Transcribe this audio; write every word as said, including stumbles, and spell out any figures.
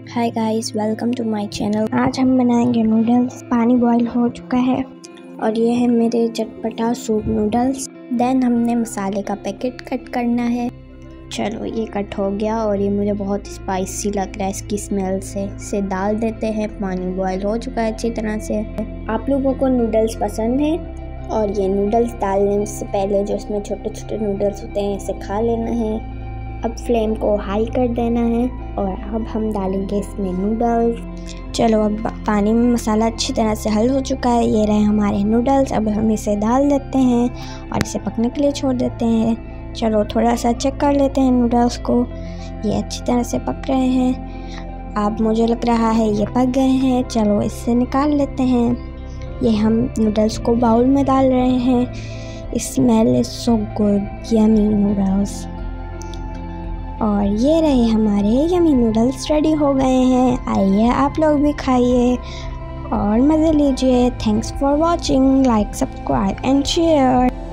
Hi guys, welcome to my channel. आज हम बनाएंगे नूडल्स। पानी बॉईल हो चुका है और ये है मेरे चटपटा सूप नूडल्स। देन हमने मसाले का पैकेट कट करना है। चलो ये कट हो गया और ये मुझे बहुत स्पाइसी लग रहा है इसकी स्मेल से। इसे डाल देते हैं। पानी बॉईल हो चुका है अच्छी तरह से। आप लोगों को नूडल्स पसंद है और ये नूडल्स डालने से पहले जो इसमें छोटे छोटे नूडल्स होते हैं इसे खा लेना है। अब फ्लेम को हाई कर देना है और अब हम डालेंगे इसमें नूडल्स। चलो अब पानी में मसाला अच्छी तरह से हल हो चुका है। ये रहे हमारे नूडल्स। अब हम इसे डाल देते हैं और इसे पकने के लिए छोड़ देते हैं। चलो थोड़ा सा चेक कर लेते हैं नूडल्स को। ये अच्छी तरह से पक रहे हैं। अब मुझे लग रहा है ये पक गए हैं। चलो इससे निकाल लेते हैं। ये हम नूडल्स को बाउल में डाल रहे हैं। Smell is so good, yummy noodles. और ये रहे हमारे यमी नूडल्स रेडी हो गए हैं। आइए आप लोग भी खाइए और मज़े लीजिए। Thanks for watching. Like, subscribe and share.